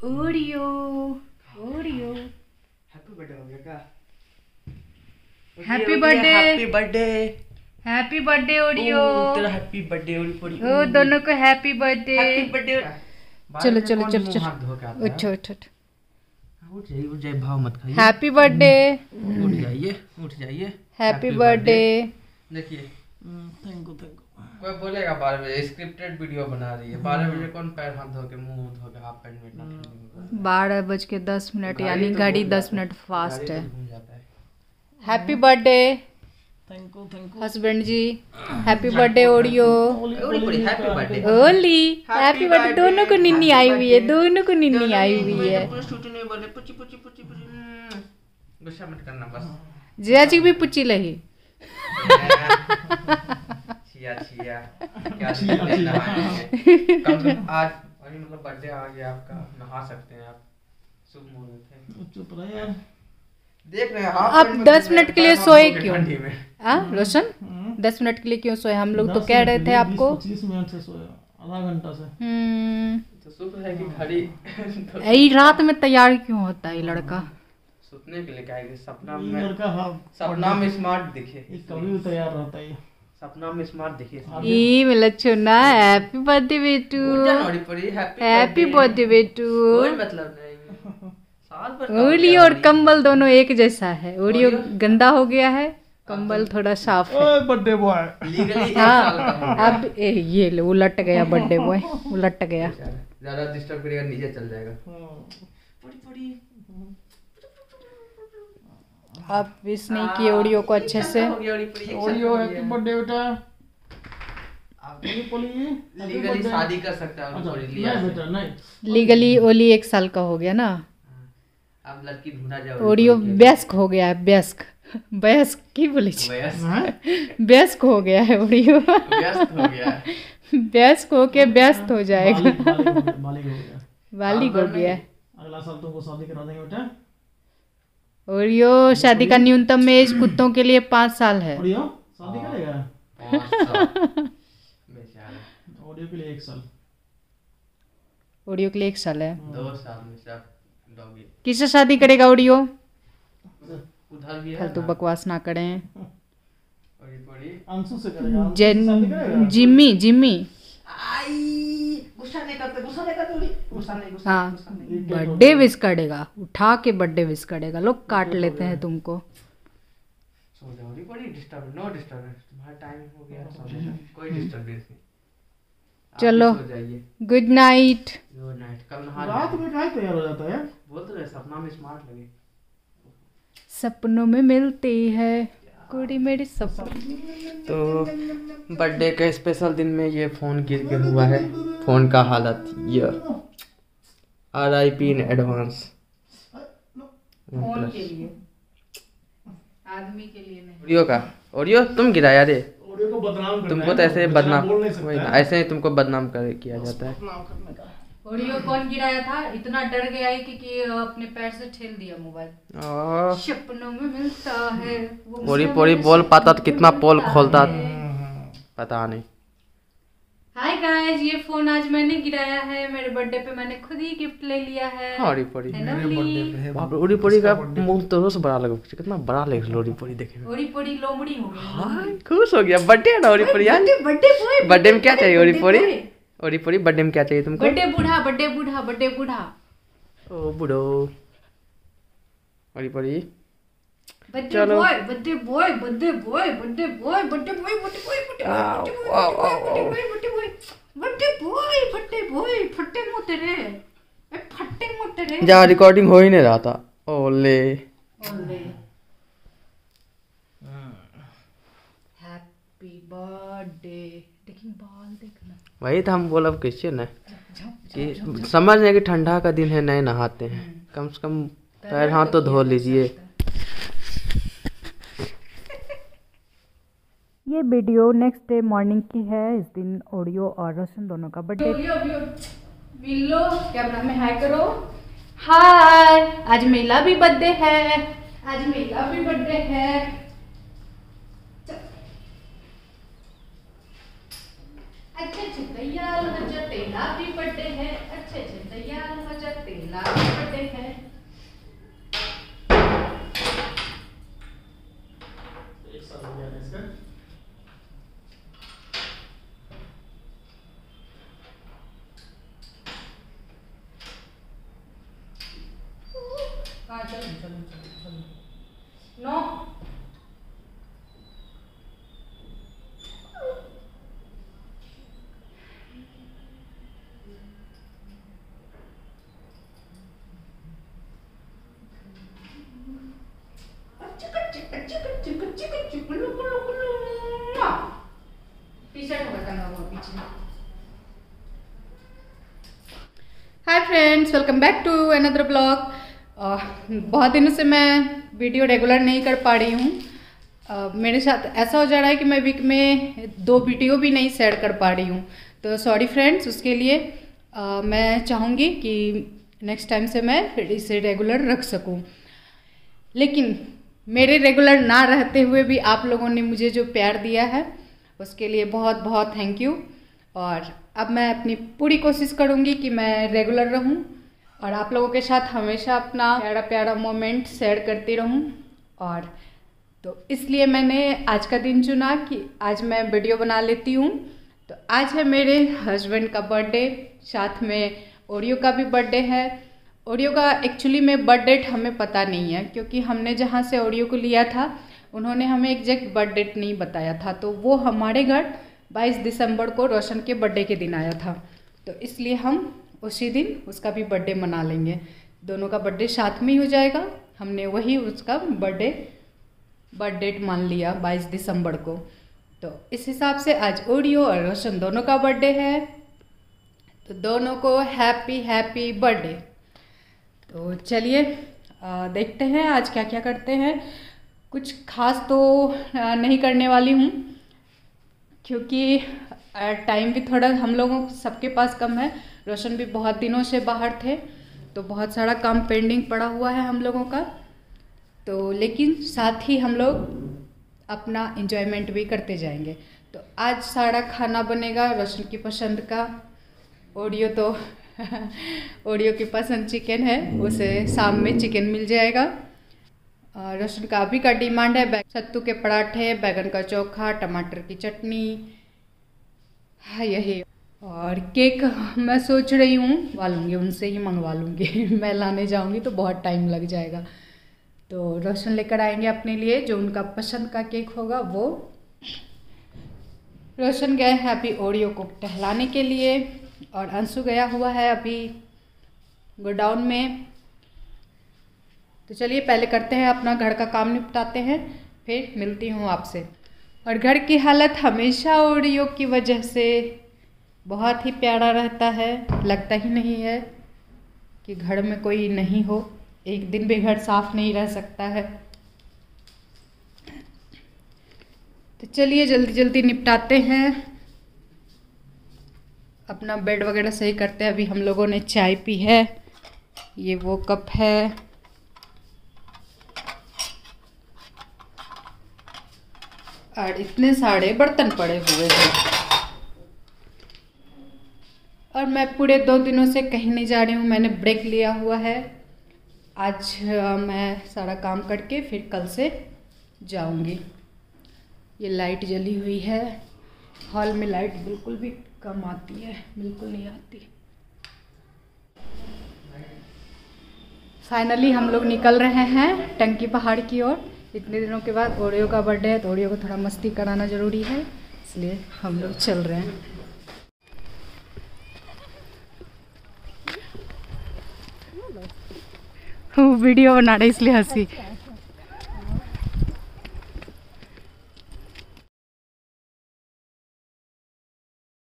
Oreo Oreo happy birthday हो गया क्या? Happy birthday happy birthday happy birthday Oreo. तेरा हैप्पी बर्थडे ओरी ओ दोनों को हैप्पी बर्थडे। Happy birthday. चलो चलो चलो चलो उठो उठो उठ जाइए भाव मत खाइए। Happy birthday. उठ जाइए हैप्पी बर्थडे। देखिए थैंक यू कोई बोलेगा 12 बजे स्क्रिप्टेड वीडियो बना रही है। 12 बजे कौन पैर हाथ धो के मुंह धो के हाफ पैंट में इतना 12:10 यानी घड़ी 10 मिनट फास्ट है। घूम जाता है। Happy birthday thank you husband ji. Happy birthday Oreo. Happy birthday Ollie happy birthday. दोनों को निन्नी आई हुई है, दोनों को निन्नी आई हुई है। गुस्सा मत करना बस। जिया जी भी पुच्ची लही। छिया छिया क्या कम से आज मतलब बर्थडे आ गया आपका, नहा सकते हैं आप। शुभ मुहूर्त है। चुप रह यार। देख रहे हैं आप 10 मिनट के लिए सोए क्यों? ठंडी में रोशन 10 मिनट के लिए क्यों सोए? हम लोग तो कह रहे थे आपको 25 मिनट से सोया, आधा घंटा से। तो शुक्र है कि घड़ी यही रात में तैयार क्यों होता है लड़का? सुतने के लिए क्या है? सपना ये में लड़का हाँ सपना में स्मार्ट दिखे। ये कभी भी तैयार रहता है। सपना में स्मार्ट दिखे। ई मिला चुना। हैप्पी बर्थडे बेटू। हैप्पी बर्थडे बेटू। कोई मतलब नहीं। साल भर का ओरियो और कंबल दोनों एक जैसा है। ओरियो गंदा हो गया है, कंबल थोड़ा साफ है। ओए बर्थडे बॉय। लीगली हाँ अब ये ले उलट गया बर्थडे बॉय, उलट गया। ज्यादा डिस्टर्ब करेगा नीचे चल जाएगा। आप विश नहीं किए ओरियो को अच्छे से। ओरियो हैप्पी बर्थडे बेटा। लीगली शादी कर सकता है नहीं बेटा नहीं। लीगली ओली 1 साल का हो गया ना। अब लड़की ढूंढा जाए। ओरियो व्यस्क हो गया है। व्यस्क व्यस्क की बोले व्यस्क हो गया है ओरियो। व्यस्त हो गया है। व्यस्क होके व्यस्त हो जाएगा। बालिग हो गया। बालिग हो गया। अगला साल तुमको शादी करा देंगे बेटा। ओरियो शादी का न्यूनतम एज कुत्तों के लिए 5 साल है। ओरियो शादी करेगा? बेचारा। ओरियो के लिए 1 साल। ओरियो के लिए 1 साल है। 2 साल में सब डॉगी। किससे शादी करेगा ओरियो? उधर भी है फालतू बकवास ना करें। अंशु से करेगा। जिम्मी जिम्मी। गुस्सा नहीं करते गुस्सा नहीं। हाँ बर्थडे विश करेगा, उठा के बर्थडे विश करेगा। लोग काट लेते हैं तुमको। सो जाओ बड़ी डिस्टर्ब नो डिस्टर्बेंस। तुम्हारा टाइम हो गया सो जाओ। कोई डिस्टर्बेंस नहीं। चलो गुड नाइट। Good night. कल नहा रात में क्या तैयार हो जाता है? बोलते रहे सपना में स्मार्ट लगे। सपनों में मिलती है कुड़ी मेरी सपन। तो बर्थडे के स्पेशल दिन में ये फ़ोन गिर के हुआ है। फ़ोन का हालत ये RIP इन एडवांस। फोन के लिए, आदमी के लिए नहीं। ओरियो का ओरियो तुम गिराया रे। ओरियो को बदनाम करना तुमको है तो ऐसे बेचारा बदनाम बोल नहीं सकता वही ना, है। ऐसे ही तुमको बदनाम कर किया जाता है। बदनाम करने का। ओरियो कौन गिराया था? इतना डर गया है कि अपने पैर से ठेल दिया मोबाइल। सपनों में मिलता है वो। पोरी पोरी बोल पाता तो कितना पोल खोलता पता नहीं। हाय गाइस, ये फोन आज मैंने गिराया है। मेरे बर्थडे पे मैंने खुद ही गिफ्ट ले लिया है। ओरी पोरी है ना ओली? बाप रे ओरी पोरी का मुंह तो से बड़ा लगा। कितना बड़ा लग रहा ओरी पोरी देखे में। ओरी पोरी लोमड़ी हो गई। हां खुश हो गया। बर्थडे है ना ओरी पोरी यार। Birthday boy. बर्थडे में क्या चाहिए ओरी पोरी? ओरी पोरी बर्थडे में क्या चाहिए तुमको? बर्थडे बूढ़ा बर्थडे बूढ़ा बर्थडे बूढ़ा। ओ बूढ़ो ओरी पोरी। Birthday boy birthday boy birthday boy birthday boy birthday boy birthday boy birthday boy फट्टे मुंह तेरे। फट्टे मुंह तेरे। जा रिकॉर्डिंग हो ही नहीं रहा था। ओले हैप्पी बर्थडे। देखिए बाल देखना। वही तो हम बोलब कैसे ना कि समझ रहे कि ठंडा का दिन है नहीं नहाते हैं। कम से कम पैर हाथ तो धो लीजिए। ये वीडियो नेक्स्ट डे मॉर्निंग की है। इस दिन ओरियो और रोशन दोनों का बर्थडे। मिलो कैमरा में हाय करो। हाय, आज मेला भी बर्थडे है। आज मेला भी बर्थडे है। अच्छे अच्छे तैयार हो जा, तेला भी बर्थडे है। अच्छे अच्छे तैयार हो जा, तेला friends, welcome back to another blog. बहुत दिनों से मैं वीडियो रेगुलर नहीं कर पा रही हूँ। मेरे साथ ऐसा हो जा रहा है कि मैं वीक में 2 वीडियो भी नहीं शेयर कर पा रही हूँ, तो सॉरी फ्रेंड्स उसके लिए। मैं चाहूँगी कि नेक्स्ट टाइम से मैं इसे रेगुलर रख सकूँ, लेकिन मेरे रेगुलर ना रहते हुए भी आप लोगों ने मुझे जो प्यार दिया है उसके लिए बहुत बहुत थैंक यू। और अब मैं अपनी पूरी कोशिश करूँगी कि मैं रेगुलर रहूँ और आप लोगों के साथ हमेशा अपना प्यारा प्यारा मोमेंट शेयर करती रहूँ। और तो इसलिए मैंने आज का दिन चुना कि आज मैं वीडियो बना लेती हूँ। तो आज है मेरे हस्बैंड का बर्थडे, साथ में ओरियो का भी बर्थडे है। ओरियो का एक्चुअली में बर्थ डेट हमें पता नहीं है, क्योंकि हमने जहाँ से ओरियो को लिया था उन्होंने हमें एग्जैक्ट बर्थ डेट नहीं बताया था। तो वो हमारे घर 22 दिसंबर को रोशन के बर्थडे के दिन आया था, तो इसलिए हम उसी दिन उसका भी बर्थडे मना लेंगे। दोनों का बर्थडे साथ में ही हो जाएगा। हमने वही उसका बर्थ डेट मान लिया 22 दिसंबर को। तो इस हिसाब से आज ओरियो और रोशन दोनों का बर्थडे है, तो दोनों को हैप्पी हैप्पी बर्थडे। तो चलिए देखते हैं आज क्या क्या करते हैं। कुछ खास तो नहीं करने वाली हूँ, क्योंकि टाइम भी थोड़ा हम लोगों सबके पास कम है। रोशन भी बहुत दिनों से बाहर थे, तो बहुत सारा काम पेंडिंग पड़ा हुआ है हम लोगों का। तो लेकिन साथ ही हम लोग अपना एंजॉयमेंट भी करते जाएंगे। तो आज सारा खाना बनेगा रोशन की पसंद का। ओरियो तो ओरियो की पसंद चिकन है, उसे शाम में चिकन मिल जाएगा। रोशन का अभी का डिमांड है सत्तू के पराठे, बैगन का चोखा, टमाटर की चटनी, हाँ यही। और केक मैं सोच रही हूँ लूँगी, उनसे ही मंगवा लूँगी। मैं लाने जाऊँगी तो बहुत टाइम लग जाएगा। तो रोशन लेकर आएंगे अपने लिए जो उनका पसंद का केक होगा वो। रोशन गए हैं अभी ओरियो को टहलाने के लिए, और अंशु गया हुआ है अभी गोडाउन में। तो चलिए पहले करते हैं अपना घर का काम निपटाते हैं, फिर मिलती हूँ आपसे। और घर की हालत हमेशा ओरियो की वजह से बहुत ही प्यारा रहता है। लगता ही नहीं है कि घर में कोई नहीं हो, एक दिन भी घर साफ नहीं रह सकता है। तो चलिए जल्दी जल्दी निपटाते हैं, अपना बेड वगैरह सही करते हैं। अभी हम लोगों ने चाय पी है, ये वो कप है। और इतने सारे बर्तन पड़े हुए हैं। और मैं पूरे 2 दिनों से कहीं नहीं जा रही हूँ, मैंने ब्रेक लिया हुआ है। आज मैं सारा काम करके फिर कल से जाऊँगी। ये लाइट जली हुई है, हॉल में लाइट बिल्कुल भी कम आती है, बिल्कुल नहीं आती। फाइनली हम लोग निकल रहे हैं टंकी पहाड़ की ओर। इतने दिनों के बाद ओरियो का बर्थडे है, तो ओरियो को थोड़ा मस्ती कराना ज़रूरी है, इसलिए हम लोग चल रहे हैं। वो वीडियो बना रहे इसलिए हंसी।